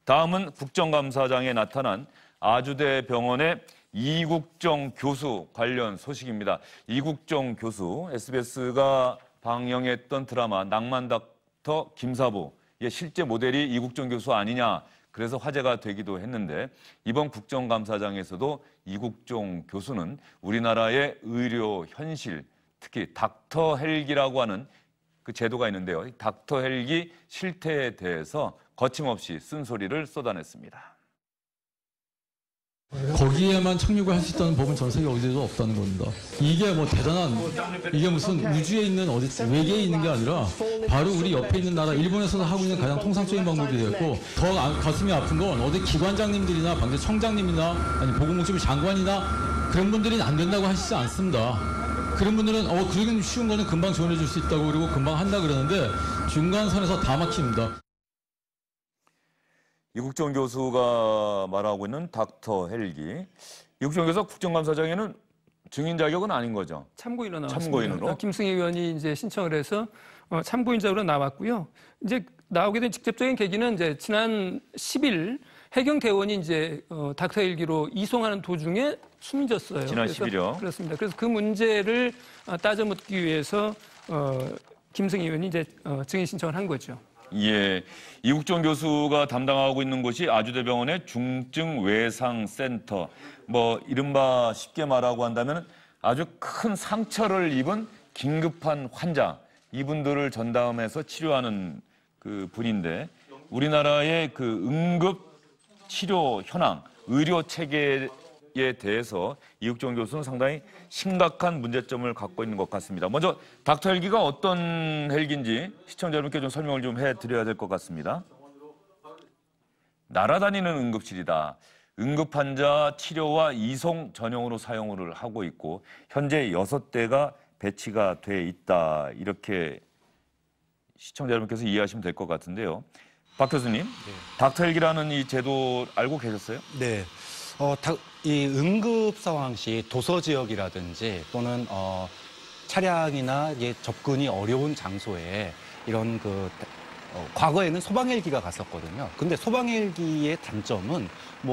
다음은 국정감사장에 나타난 아주대 병원의 이국정 교수 관련 소식입니다. 이국정 교수, SBS가 방영했던 드라마 낭만닥터 김사부의 실제 모델이 이국정 교수 아니냐, 그래서 화제가 되기도 했는데, 이번 국정감사장에서도 이국정 교수는 우리나라의 의료 현실, 특히 닥터 헬기라고 하는 그 제도가 있는데요. 닥터 헬기 실태에 대해서 거침없이 쓴소리를 쏟아냈습니다. 거기에만 착륙을 할 수 있다는 법은 전 세계 어디에도 없다는 겁니다. 이게 뭐 대단한, 이게 무슨 우주에 있는 어디 외계에 있는 게 아니라 바로 우리 옆에 있는 나라 일본에서는 하고 있는 가장 통상적인 방법이 되었고, 더 가슴이 아픈 건 어디 기관장님들이나 방대 청장님이나 아니 보건복지부 장관이나 그런 분들이 안 된다고 하시지 않습니다. 그런 분들은 그러긴 쉬운 거는 금방 지원해 줄 수 있다고 그러고 금방 한다 그러는데 중간선에서 다 막힙니다. 이국정 교수가 말하고 있는 닥터 헬기. 이국정 교수가 국정감사장에는 증인 자격은 아닌 거죠? 참고인으로 나왔습니다. 참고인으로? 김승희 의원이 이제 신청을 해서 참고인자로 나왔고요. 이제 나오게 된 직접적인 계기는 이제 지난 10일 해경대원이 이제 닥터 헬기로 이송하는 도중에 숨졌어요. 지난 10일이요? 그렇습니다. 그래서 그 문제를 따져 묻기 위해서 김승희 의원이 이제 증인 신청을 한 거죠. 예, 이국정 교수가 담당하고 있는 곳이 아주대병원의 중증외상센터. 이른바 쉽게 말하고 한다면 아주 큰 상처를 입은 긴급한 환자, 이분들을 전담해서 치료하는 그 분인데, 우리나라의 그 응급 치료 현황, 의료 체계에 대해서 이국정 교수는 상당히 심각한 문제점을 갖고 있는 것 같습니다. 먼저 닥터 헬기가 어떤 헬기인지 시청자 여러분께 좀 설명을 좀 해드려야 될 것 같습니다. 날아다니는 응급실이다. 응급 환자 치료와 이송 전용으로 사용을 하고 있고 현재 6대가 배치가 돼 있다. 이렇게 시청자 여러분께서 이해하시면 될 것 같은데요. 박 교수님, 네. 닥터 헬기라는 이 제도 알고 계셨어요? 네. 이 응급 상황 시 도서 지역이라든지 또는 차량이나 접근이 어려운 장소에 이런 과거에는 소방헬기가 갔었거든요. 근데 소방헬기의 단점은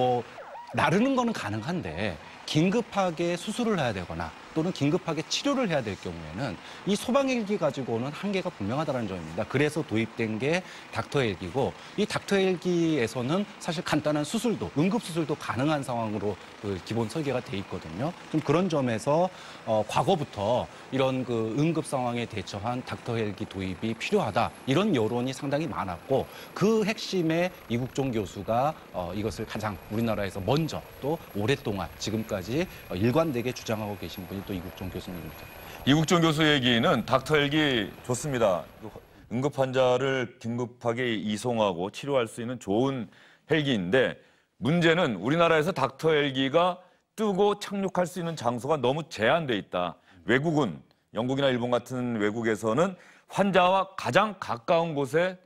나르는 거는 가능한데 긴급하게 수술을 해야 되거나 또는 긴급하게 치료를 해야 될 경우에는 이 소방헬기 가지고는 한계가 분명하다는 점입니다. 그래서 도입된 게 닥터 헬기고, 이 닥터 헬기에서는 사실 간단한 수술도, 응급수술도 가능한 상황으로 기본 설계가 돼 있거든요. 좀 그런 점에서 과거부터 이런 응급 상황에 대처한 닥터 헬기 도입이 필요하다, 이런 여론이 상당히 많았고, 그 핵심에 이국정 교수가 이것을 가장 우리나라에서 먼저 또 오랫동안 지금까지 일관되게 주장하고 계신 분이 또 이국정 교수님입니다. 이국정 교수 얘기는 닥터 헬기 좋습니다. 응급 환자를 긴급하게 이송하고 치료할 수 있는 좋은 헬기인데, 문제는 우리나라에서 닥터 헬기가 뜨고 착륙할 수 있는 장소가 너무 제한돼 있다. 외국은, 영국이나 일본 같은 외국에서는 환자와 가장 가까운 곳에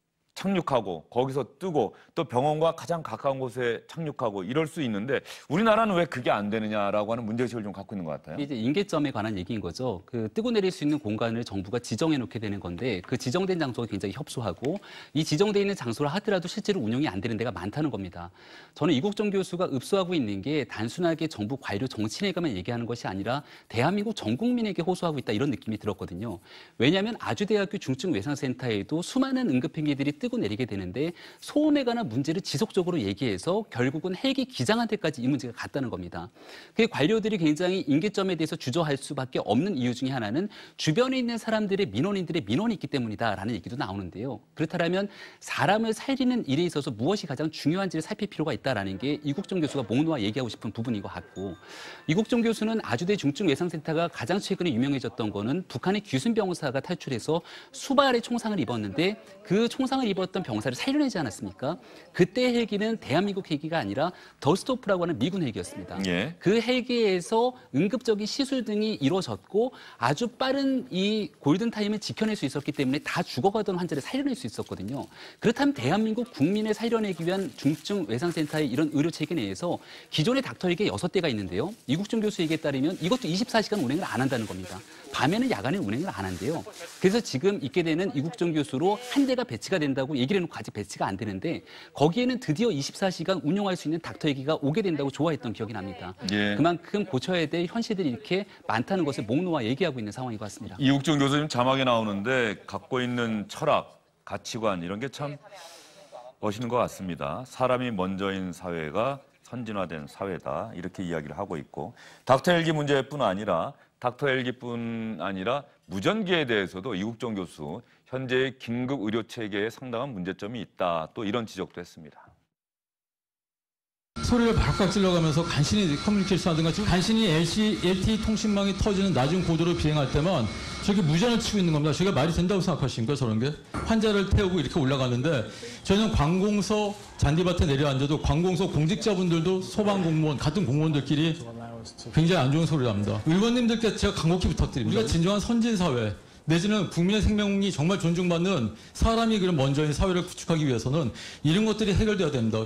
착륙하고 거기서 뜨고 또 병원과 가장 가까운 곳에 착륙하고 이럴 수 있는데 우리나라는 왜 그게 안 되느냐라고 하는 문제의식을 좀 갖고 있는 것 같아요. 이제 인계점에 관한 얘기인 거죠. 뜨고 내릴 수 있는 공간을 정부가 지정해 놓게 되는 건데, 그 지정된 장소가 굉장히 협소하고 이 지정돼 있는 장소를 하더라도 실제로 운영이 안 되는 데가 많다는 겁니다. 저는 이국정 교수가 읍소하고 있는 게 단순하게 정부 관료 정치인에게만 얘기하는 것이 아니라 대한민국 전 국민에게 호소하고 있다, 이런 느낌이 들었거든요. 왜냐하면 아주대학교 중증외상센터에도 수많은 응급행기들이 뜨고 내리게 되는데 소음에 관한 문제를 지속적으로 얘기해서 결국은 헬기 기장한테까지 이 문제가 갔다는 겁니다. 그 관료들이 굉장히 인계점에 대해서 주저할 수밖에 없는 이유 중에 하나는 주변에 있는 사람들의 민원인들의 민원이 있기 때문이다라는 얘기도 나오는데요. 그렇다면 사람을 살리는 일에 있어서 무엇이 가장 중요한지를 살필 필요가 있다라는 게 이국정 교수가 목 놓아 얘기하고 싶은 부분인 것 같고, 이국정 교수는 아주대 중증외상센터가 가장 최근에 유명해졌던 거는 북한의 규순 병사가 탈출해서 수발의 총상을 입었는데 그 총상을 입었던 병사를 살려내지 않았습니까? 그때 헬기는 대한민국 헬기가 아니라 더스토프라고 하는 미군 헬기였습니다. 예. 그 헬기에서 응급적인 시술 등이 이루어졌고 아주 빠른 이 골든타임을 지켜낼 수 있었기 때문에 다 죽어가던 환자를 살려낼 수 있었거든요. 그렇다면 대한민국 국민을 살려내기 위한 중증외상센터의 이런 의료체계 내에서 기존의 닥터 헬기 6대가 있는데요. 이국정 교수 얘기에 따르면 이것도 24시간 운행을 안 한다는 겁니다. 밤에는 야간에 운행을 안 한대요. 그래서 지금 있게 되는 이국정 교수로 한 대가 배치가 된다고 된다고 얘기를 해놓고 아직 배치가 안 되는데 거기에는 드디어 24시간 운영할 수 있는 닥터헬기가 오게 된다고 좋아했던 기억이 납니다. 예. 그만큼 고쳐야 될 현실들이 이렇게 많다는 것을 목 놓아 얘기하고 있는 상황인 것 같습니다. 이국종 교수님 자막에 나오는데 갖고 있는 철학, 가치관 이런 게 참 멋있는 것 같습니다. 사람이 먼저인 사회가 선진화된 사회다 이렇게 이야기를 하고 있고 닥터헬기 문제뿐 아니라 무전기에 대해서도 이국종 교수 현재의 긴급 의료 체계에 상당한 문제점이 있다. 또 이런 지적도 했습니다. 소리를 바락바락 질러가면서 간신히 커뮤니케이션 하든가 지금 간신히 LTE 통신망이 터지는 낮은 고도로 비행할 때만 저게 무전을 치고 있는 겁니다. 저게 말이 된다고 생각하십니까? 저런 게? 환자를 태우고 이렇게 올라가는데 저희는 관공서 잔디밭에 내려앉아도 관공서 공직자분들도 소방공무원 같은 공무원들끼리 굉장히 안 좋은 소리를 합니다. 의원님들께 제가 간곡히 부탁드립니다. 우리가 진정한 선진사회 내지는 국민의 생명이 정말 존중받는 사람이 그런 먼저인 사회를 구축하기 위해서는 이런 것들이 해결돼야 됩니다.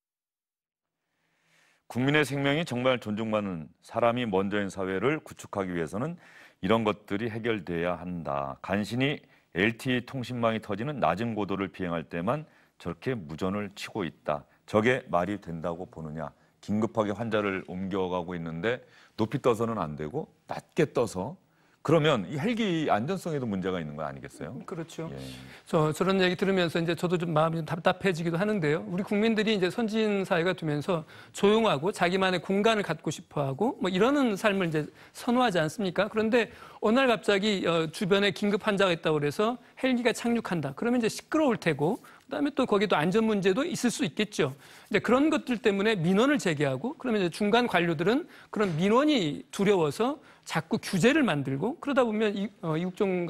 국민의 생명이 정말 존중받는 사람이 먼저인 사회를 구축하기 위해서는 이런 것들이 해결돼야 한다. 간신히 LTE 통신망이 터지는 낮은 고도를 비행할 때만 저렇게 무전을 치고 있다. 저게 말이 된다고 보느냐. 긴급하게 환자를 옮겨가고 있는데 높이 떠서는 안 되고 낮게 떠서 그러면 이 헬기 안전성에도 문제가 있는 거 아니겠어요? 그렇죠. 예. 저런 얘기 들으면서 이제 저도 좀 마음이 좀 답답해지기도 하는데요. 우리 국민들이 이제 선진 사회가 되면서 조용하고 자기만의 공간을 갖고 싶어하고 뭐 이러는 삶을 이제 선호하지 않습니까? 그런데 어느 날 갑자기 주변에 긴급 환자가 있다고 그래서 헬기가 착륙한다. 그러면 이제 시끄러울 테고 그다음에 또 거기도 안전 문제도 있을 수 있겠죠. 이제 그런 것들 때문에 민원을 제기하고 그러면 이제 중간 관료들은 그런 민원이 두려워서 자꾸 규제를 만들고 그러다 보면 이국종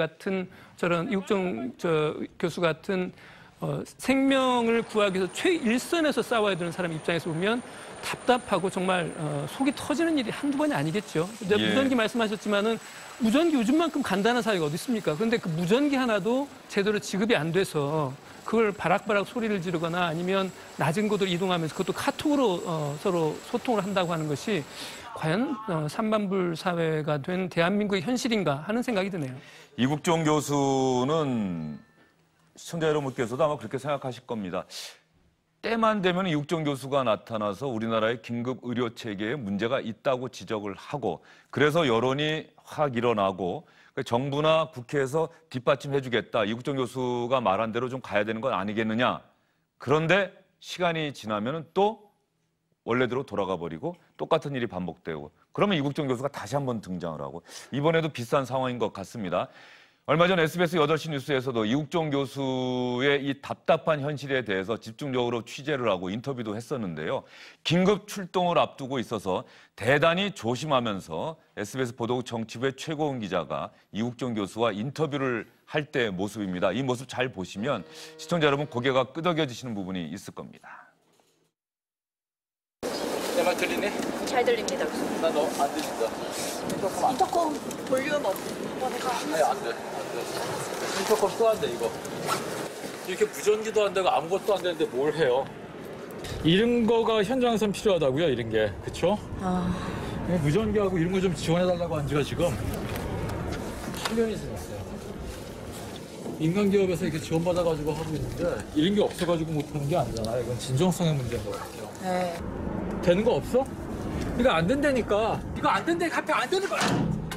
교수 같은 생명을 구하기 위해서 최일선에서 싸워야 되는 사람 입장에서 보면 답답하고 정말 속이 터지는 일이 한두 번이 아니겠죠. 이제 예. 무전기 말씀하셨지만은 무전기 요즘만큼 간단한 사회가 어디 있습니까? 그런데 그 무전기 하나도 제대로 지급이 안 돼서 그걸 바락바락 소리를 지르거나 아니면 낮은 곳으로 이동하면서 그것도 카톡으로 서로 소통을 한다고 하는 것이 과연 삼반불 사회가 된 대한민국의 현실인가 하는 생각이 드네요. 이국종 교수는 시청자 여러분께서도 아마 그렇게 생각하실 겁니다. 때만 되면 이국종 교수가 나타나서 우리나라의 긴급 의료 체계에 문제가 있다고 지적을 하고 그래서 여론이 확 일어나고 정부나 국회에서 뒷받침해주겠다. 이국종 교수가 말한 대로 좀 가야 되는 건 아니겠느냐. 그런데 시간이 지나면 또 원래대로 돌아가 버리고 똑같은 일이 반복되고 그러면 이국종 교수가 다시 한번 등장을 하고 이번에도 비슷한 상황인 것 같습니다. 얼마 전 SBS 8시 뉴스에서도 이국종 교수의 이 답답한 현실에 대해서 집중적으로 취재를 하고 인터뷰도 했었는데요. 긴급 출동을 앞두고 있어서 대단히 조심하면서 SBS 보도국 정치부의 최고은 기자가 이국종 교수와 인터뷰를 할 때의 모습입니다. 이 모습 잘 보시면 시청자 여러분 고개가 끄덕여지시는 부분이 있을 겁니다. 내 말 들리니? 잘 들립니다. 나 너 안 들린다. 인터콤 볼륨 업. 네, 안 돼. 인터컴 또 안 돼, 이거. 이렇게 무전기도 안 되고 아무것도 안 되는데 뭘 해요? 이런 거가 현장에선 필요하다고요, 이런 게. 그쵸? 무전기하고 이런 거 좀 지원해달라고 한 지가 지금 8년이 지났어요. 민간 기업에서 이렇게 지원받아가지고 하고 있는데 이런 게 없어가지고 못하는 게 아니잖아요. 이건 진정성의 문제인 것 같아요. 네. 되는 거 없어? 이거 안 된다니까. 이거 안 된다니까. 하필 안 되는 거야.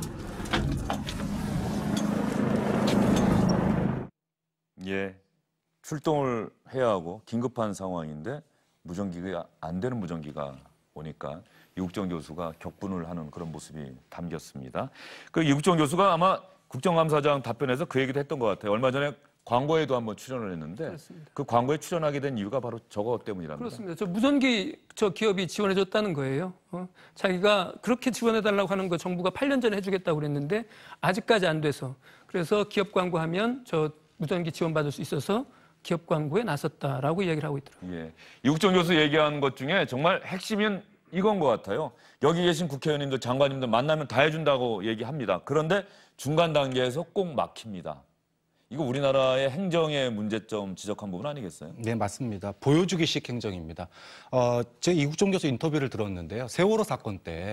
예, 출동을 해야 하고 긴급한 상황인데 무전기가 안 되는 무전기가 오니까 이국종 교수가 격분을 하는 그런 모습이 담겼습니다. 그 이국종 교수가 아마 국정감사장 답변에서 그 얘기도 했던 것 같아요. 얼마 전에 광고에도 한번 출연을 했는데 그렇습니다. 그 광고에 출연하게 된 이유가 바로 저거 때문이랍니다. 그렇습니다. 저 무전기 기업이 지원해줬다는 거예요. 자기가 그렇게 지원해달라고 하는 거 정부가 8년 전에 해주겠다고 그랬는데 아직까지 안 돼서 그래서 기업 광고하면 저 무전기 지원받을 수 있어서 기업 광고에 나섰다라고 이야기를 하고 있더라고요. 예, 이국종 교수 얘기한 것 중에 정말 핵심은 이건 것 같아요. 여기 계신 국회의원님들, 장관님들 만나면 다 해준다고 얘기합니다. 그런데 중간 단계에서 꼭 막힙니다. 이거 우리나라의 행정의 문제점 지적한 부분 아니겠어요? 네, 맞습니다. 보여주기식 행정입니다. 제가 이국종 교수 인터뷰를 들었는데요. 세월호 사건 때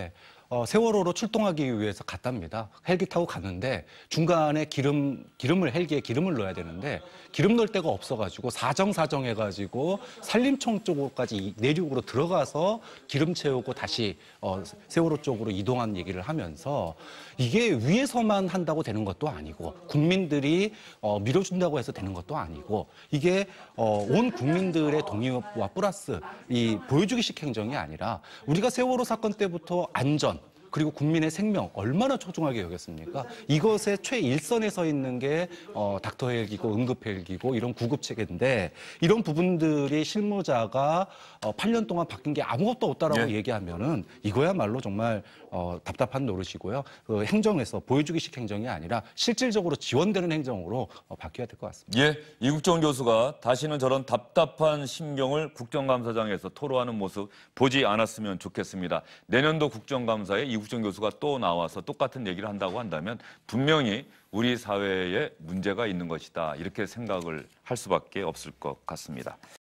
세월호로 출동하기 위해서 갔답니다. 헬기 타고 갔는데 중간에 헬기에 기름을 넣어야 되는데 기름 넣을 데가 없어가지고 사정해가지고 산림청 쪽까지 내륙으로 들어가서 기름 채우고 다시 세월호 쪽으로 이동한 얘기를 하면서 이게 위에서만 한다고 되는 것도 아니고 국민들이 밀어준다고 해서 되는 것도 아니고 이게 온 국민들의 동의와 플러스 이 보여주기식 행정이 아니라 우리가 세월호 사건 때부터 안전 그리고 국민의 생명 얼마나 소중하게 여겼습니까? 이것의 최일선에 서 있는 게 닥터 헬기고 응급 헬기고 이런 구급 체계인데 이런 부분들이 실무자가 8년 동안 바뀐 게 아무것도 없다라고 예. 얘기하면은 이거야말로 정말 답답한 노릇이고요. 그 행정에서 보여주기식 행정이 아니라 실질적으로 지원되는 행정으로 바뀌어야 될 것 같습니다. 예, 이국정 교수가 다시는 저런 답답한 심경을 국정감사장에서 토로하는 모습 보지 않았으면 좋겠습니다. 내년도 국정감사에 이국정 교수가 또 나와서 똑같은 얘기를 한다고 한다면 분명히 우리 사회에 문제가 있는 것이다. 이렇게 생각을 할 수밖에 없을 것 같습니다.